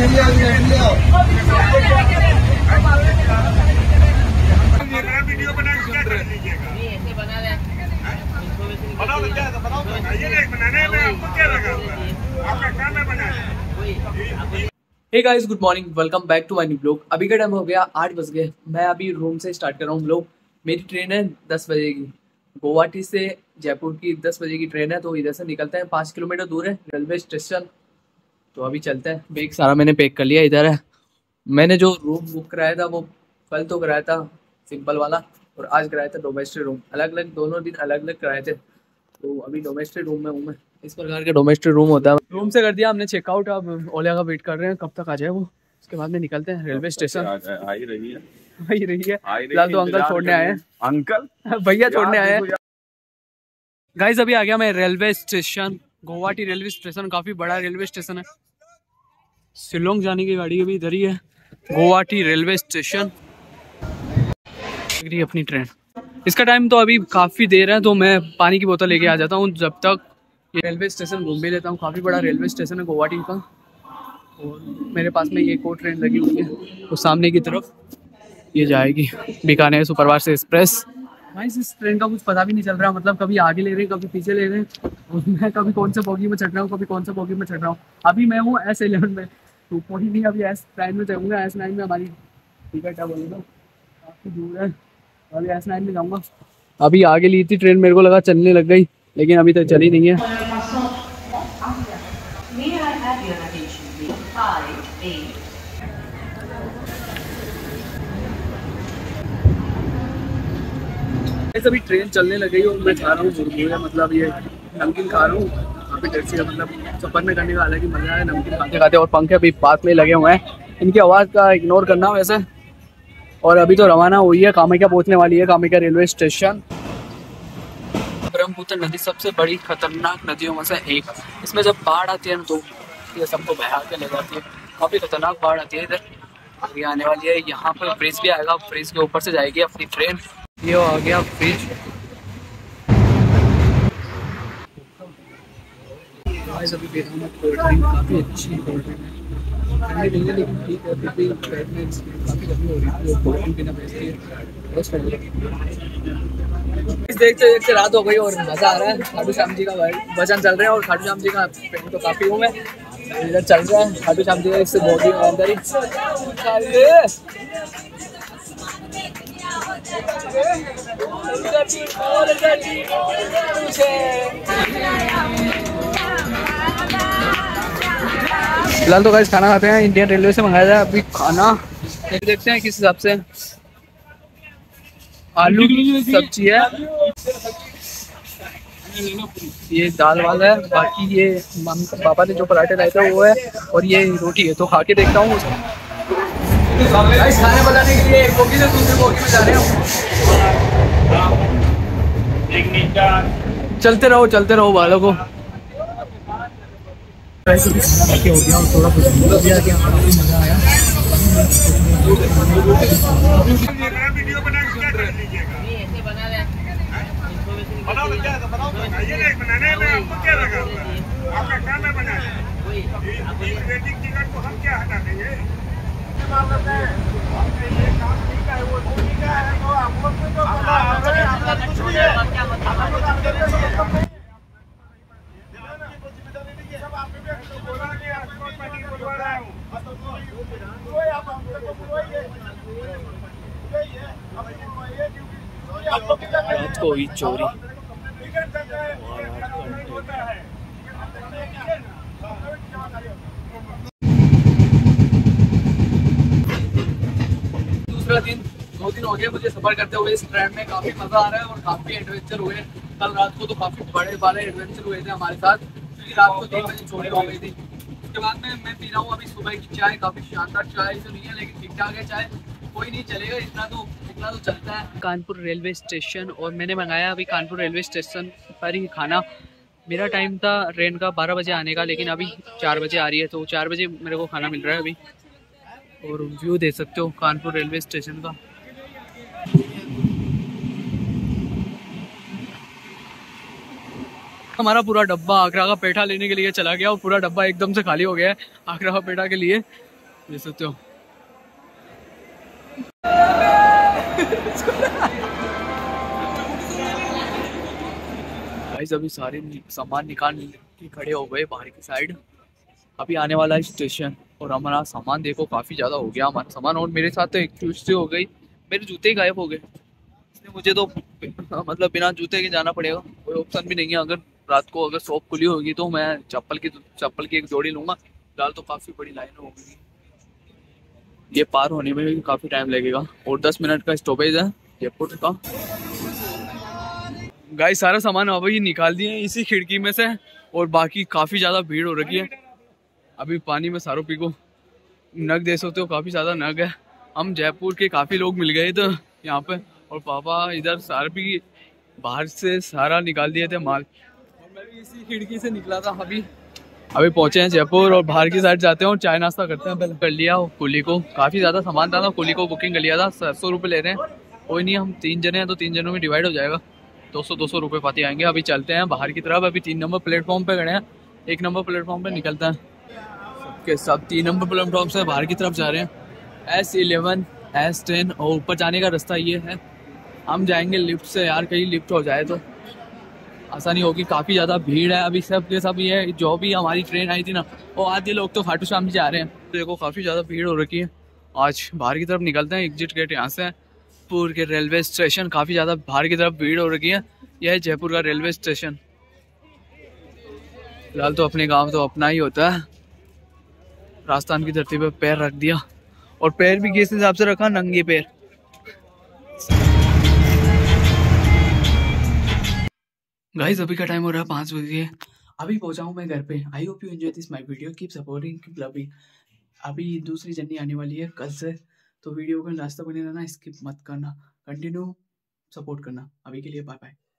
Video बना के क्या कर लीजिएगा? ऐसे बना रहे बनाओ क्या बनाओ ये नहीं बनाने में आपको क्या लगा हुआ है? आपका काम है बनाना। Hey guys, good morning, welcome back to my new blog. अभी का टाइम हो गया 8 बज गए। मैं अभी रूम से स्टार्ट कर रहा हूँ ब्लॉग। मेरी ट्रेन है 10 बजे की। गुवाहाटी से जयपुर की 10 बजे की ट्रेन है, तो इधर से निकलते हैं। 5 किलोमीटर दूर है रेलवे स्टेशन, तो अभी चलते हैं। बैग सारा मैंने पैक कर लिया। इधर है, मैंने जो रूम बुक कराया था वो कल तो कराया था सिंपल वाला, और आज कराया था डोमेस्टिक रूम। अलग अलग दोनों दिन अलग अलग कराए थे, तो अभी डोमेस्टिक रूम में हूँ मैं। इस प्रकार के डोमेस्टिक रूम होता है। रूम से कर दिया हमने चेकआउट, अब ओला का वेट कर रहे हैं कब तक आ जाए वो। उसके बाद में निकलते हैं रेलवे स्टेशन। आ ही रही है फिलहाल तो अंकल छोड़ने आए हैं। अंकल भैया छोड़ने आए हैं। गाइस अभी आ गया मैं railway station, Guwahati railway station. काफी बड़ा रेलवे स्टेशन है। शिलोंग जाने की गाड़ी अभी इधर ही है। गुवाहाटी रेलवे स्टेशन अपनी ट्रेन। इसका टाइम तो अभी काफ़ी देर है, तो मैं पानी की बोतल लेके आ जाता हूँ जब तक ये रेलवे स्टेशन घूम भी लेता हूँ। काफ़ी बड़ा रेलवे स्टेशन है गुवाहाटी का। और मेरे पास में ये एक और ट्रेन लगी हुई है, तो सामने की तरफ ये जाएगी बीकानेर सुपरफास्ट एक्सप्रेस। भाई इस ट्रेन का कुछ पता भी नहीं चल रहा, मतलब कभी आगे ले रहे हैं कभी पीछे ले रहे हैं। और मैं कभी कौन से बोगी में चढ़ रहा हूँ, कभी कौन से बोगी में चढ़ रहा हूँ। अभी मैं हूँ S11 में, तो कोई नहीं अभी S9 में चढ़ूँगा। S9 में हमारी टिकट है, बोलूँगा काफ़ी दूर है। अभी S9 में जाऊँगा। अभी आगे ली थी ट्रेन, मेरे को लगा चलने लग गई, लेकिन अभी तक चली नहीं है। अभी ट्रेन चलने लग गई और मैं खा रहा हूँ मुरमुरे, मतलब ये नमकीन खा रहा हूँ। काफ़ी टेस्टी है, मतलब सफर में करने का अलग ही मजा है नमकीन खाते खाते। और पंखे अभी पास में लगे हुए हैं, इनकी आवाज़ का इग्नोर करना वैसे। और अभी तो रवाना हुई है, कामाख्या पहुंचने वाली है, कामाख्या रेलवे स्टेशन। ब्रह्मपुत्र नदी सबसे बड़ी खतरनाक नदियों में से एक। इसमें जब बाढ़ आती है तो ये सबको बहा के ले जाती है। काफ़ी खतरनाक बाढ़ आती है। इधर आगे आने वाली है, यहाँ पर ब्रिज भी आएगा, ब्रिज के ऊपर से जाएगी अपनी ट्रेन। ये आ गया ब्रिज। अभी देखा मैं कोल्ड ड्रिंक, काफ़ी अच्छी कोल्ड ड्रिंक है। ठंडी नहीं है लेकिन ठीक है, फिर भी काफ़ी गर्मी हो रही थी, कोल्ड ड्रिंक पीना बेस्ट है। बस देखते देखते रात हो गई और मज़ा आ रहा है। खाटू श्याम जी का भजन चल रहा है और खाटू श्याम जी का पेट तो काफ़ी हूँ मैं। इधर चल रहा है खाटू श्याम जी का, इससे बहुत ही अंदर ही फिलहाल तो गाइस खाना खाते हैं। इंडियन रेलवे से मंगाया था अभी खाना, देखते हैं किस हिसाब से। आलू की सब्जी है, ये दाल वाला है, बाकी ये पापा ने जो पराठे लाए थे वो है, और ये रोटी है। तो खा के देखता हूँ। खाने बनाने के लिए एक बोगी से दूसरी बोगी में जा रहे हैं। चलते रहो वालों को। हो गया और थोड़ा कुछ मजा आया। वीडियो बना के क्या कर लीजिएगा? ऐसे बना रहे बनाओ क्या बनाओ ये नहीं बनाने में आपको क्या लगा हुआ है? आपका काम है बनाना। वेटिंग टिकट को हम क्या हटा देंगे? रात को हुई चोरी। दूसरा दिन, 2 दिन हो गए मुझे सफर करते हुए इस ट्रेन में। काफी मजा आ रहा है और काफी एडवेंचर हुए। कल रात को तो काफी बड़े एडवेंचर हुए थे हमारे साथ, क्योंकि रात को 3 बजे चोरी हो गई थी। उसके बाद में मैं पी रहा हूँ अभी सुबह की चाय। काफी शानदार चाय तो नहीं है लेकिन ठीक ठाक है चाय, कोई नहीं चलेगा, इतना तो चलता है। कानपुर रेलवे स्टेशन, और मैंने मंगाया अभी कानपुर रेलवे स्टेशन पर ही खाना। मेरा टाइम था ट्रेन का 12 बजे आने का, लेकिन अभी 4 बजे आ रही है, तो 4 बजे मेरे को खाना मिल रहा है अभी। और व्यू दे सकते हो कानपुर रेलवे स्टेशन का। हमारा पूरा डब्बा आगरा का पेठा लेने के लिए चला गया और पूरा डब्बा एकदम से खाली हो गया है आगरा का पेठा के लिए। देख सकते हो। गाइस अभी सारे सामान निकाल के खड़े हो गए बाहर की साइड। अभी आने वाला है स्टेशन और हमारा सामान देखो काफ़ी ज़्यादा हो गया हमारा सामान। और मेरे साथ तो एक चीज़ हो गई, मेरे जूते ही गायब हो गए। इसलिए मुझे तो मतलब बिना जूते के जाना पड़ेगा, कोई ऑप्शन भी नहीं है। अगर रात को अगर शॉप खुली होगी तो मैं चप्पल की एक जोड़ी लूँगा। फिलहाल तो काफ़ी बड़ी लाइन होगी, ये पार होने में भी काफ़ी टाइम लगेगा। और 10 मिनट का स्टॉपेज है जयपुर का। गाइस सारा सामान अभी निकाल दिए इसी खिड़की में से, और बाकी काफ़ी ज़्यादा भीड़ हो रखी है। अभी पानी में सारों पी को नग दे सकते हो, काफ़ी ज़्यादा नग है। हम जयपुर के काफ़ी लोग मिल गए थे यहाँ पे, और पापा इधर सारे भी बाहर से सारा निकाल दिए थे माल। और मैं भी इसी खिड़की से निकला था। अभी पहुँचे हैं जयपुर और बाहर की साइड जाते हैं और चाय नाश्ता करते हैं। पहले कर लिया कुली को, काफ़ी ज़्यादा सामान था, कुली को बुकिंग कर लिया था। 700 रुपये ले रहे हैं। कोई नहीं, हम 3 जने हैं तो 3 जनों में डिवाइड हो जाएगा, 200 रुपये पाती आएंगे। अभी चलते हैं बाहर की तरफ। अभी 3 नंबर प्लेटफॉर्म पे खड़े हैं, 1 नंबर प्लेटफॉर्म पे निकलते हैं। सबके सब 3 नंबर प्लेटफॉर्म से बाहर की तरफ जा रहे हैं। S11 S10 और ऊपर जाने का रास्ता ये है। हम जाएंगे लिफ्ट से यार, कहीं लिफ्ट हो जाए तो आसानी होगी। काफ़ी ज़्यादा भीड़ है अभी, सब के सब ये जो भी हमारी ट्रेन आई थी ना, वो आधे लोग तो खाटू श्याम जी जा रहे हैं। देखो काफ़ी ज़्यादा भीड़ हो रखी है। आज बाहर की तरफ निकलते हैं, एग्जिट गेट यहाँ से है। जयपुर के रेलवे स्टेशन काफ़ी ज़्यादा बाहर की तरफ भीड़ हो रखी है। यह है जयपुर का रेलवे स्टेशन। फिलहाल तो अपने गांव तो अपना ही होता है। राजस्थान की धरती पर पैर रख दिया, और पैर भी किस हिसाब से रखा, नंगे पैर। गाइस अभी का टाइम हो रहा है 5 बजे। अभी पहुंचा हूँ मैं घर पे। I hope you enjoy this my video, keep supporting, keep loving. अभी दूसरी जर्नी आने वाली है कल से, तो वीडियो का लास्ट तक बने रहना, स्किप मत करना, कंटिन्यू सपोर्ट करना। अभी के लिए बाय बाय।